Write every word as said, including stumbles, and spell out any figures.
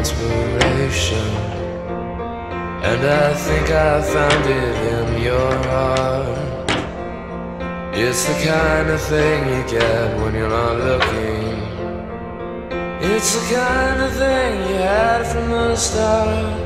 inspiration, and I think I found it in your heart. It's the kind of thing you get when you're not looking. It's the kind of thing you had from the start.